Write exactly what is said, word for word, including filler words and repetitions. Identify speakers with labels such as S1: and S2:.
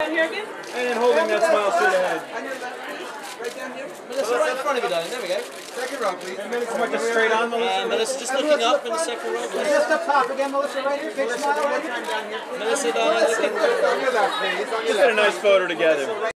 S1: Down here again?
S2: And then holding that smile straight ahead.
S3: Right down here.
S1: Melissa, right in front of you, darling. There we go.
S3: Second row, please.
S2: And Melissa, like just straight on, Melissa.
S1: And Melissa, just looking up in the second row, please.
S4: Just up top again, Melissa, right here. Big smile.
S1: Melissa, darling, looking.
S3: On your left, please. On your
S2: Just
S3: left.
S2: get a nice photo together.